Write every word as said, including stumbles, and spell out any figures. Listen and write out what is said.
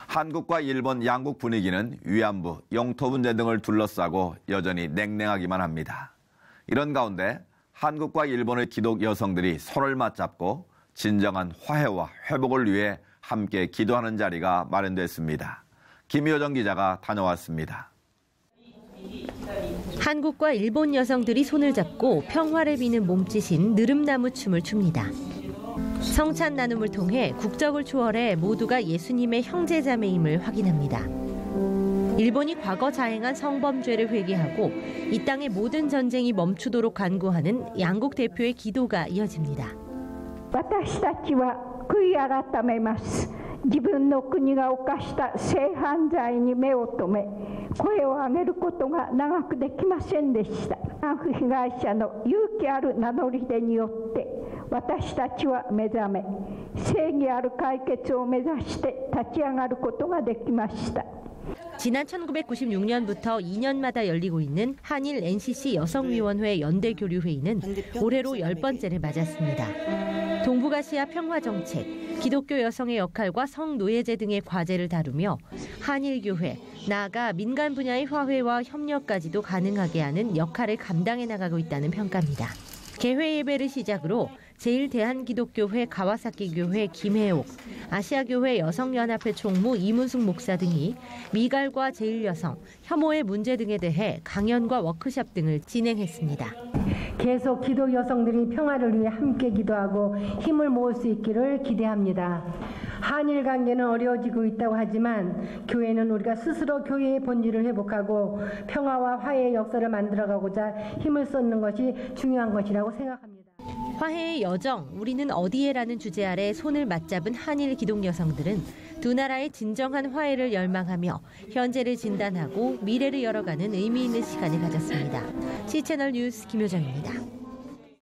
한국과 일본 양국 분위기는 위안부, 영토 문제 등을 둘러싸고 여전히 냉랭하기만 합니다. 이런 가운데 한국과 일본의 기독 여성들이 손을 맞잡고 진정한 화해와 회복을 위해 함께 기도하는 자리가 마련됐습니다. 김효정 기자가 다녀왔습니다. 한국과 일본 여성들이 손을 잡고 평화를 비는 몸짓인 느릅나무 춤을 춥니다. 성찬 나눔을 통해 국적을 초월해 모두가 예수님의 형제자매임을 확인합니다. 일본이 과거 자행한 성범죄를 회개하고 이 땅의 모든 전쟁이 멈추도록 간구하는 양국 대표의 기도가 이어집니다. 私たちは悔い改めます。自分の国が犯した性犯罪に目を留め、声を上げることが長くできませんでした。慰安婦被害者の勇気ある名乗り出によって、私たちは目覚め、正義ある解決を目指して立ち上がることができました。 지난 천구백구십육 년부터 이 년마다 열리고 있는 한일 엔씨씨 여성위원회 연대교류회의는 올해로 열 번째를 맞았습니다. 동북아시아 평화정책, 기독교 여성의 역할과 성노예제 등의 과제를 다루며 한일교회, 나아가 민간 분야의 화해와 협력까지도 가능하게 하는 역할을 감당해 나가고 있다는 평가입니다. 개회 예배를 시작으로 제일대한기독교회 가와사키교회 김혜옥, 아시아교회 여성연합회 총무 이문숙 목사 등이 미갈과 제일여성, 혐오의 문제 등에 대해 강연과 워크숍 등을 진행했습니다. 계속 기독 여성들이 평화를 위해 함께 기도하고 힘을 모을 수 있기를 기대합니다. 한일 관계는 어려워지고 있다고 하지만 교회는 우리가 스스로 교회의 본질을 회복하고 평화와 화해의 역사를 만들어가고자 힘을 쏟는 것이 중요한 것이라고 생각합니다. 화해의 여정, 우리는 어디에라는 주제 아래 손을 맞잡은 한일 기독 여성들은 두 나라의 진정한 화해를 열망하며 현재를 진단하고 미래를 열어가는 의미 있는 시간을 가졌습니다. 씨채널 뉴스 김효정입니다.